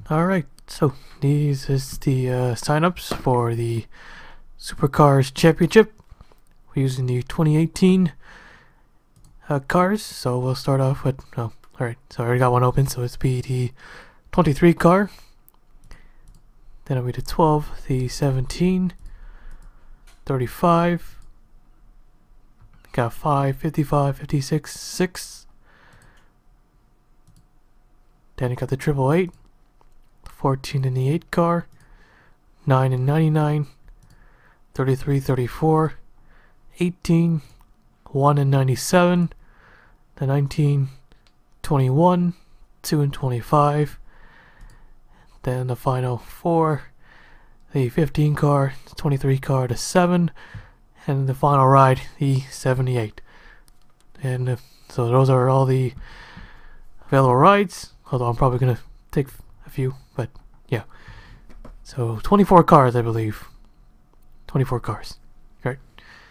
Alright, so these is the signups for the Supercars Championship. We're using the 2018 cars, so we'll start off with, alright, so I already got one open, so it's be the 23 car. Then it'll be the 12, the 17, 35, got 5, 55, 56, 6. Then you got the 888. 14 in the 8 car, 9 and 99, 33, 34, 18, 1 and 97, the 19, 21, 2 and 25, then the final 4, the 15 car, the 23 car, the 7, and the final ride, the 78. And so those are all the available rides, although I'm probably going to take a few, but yeah. So 24 cars, I believe. 24 cars. Right.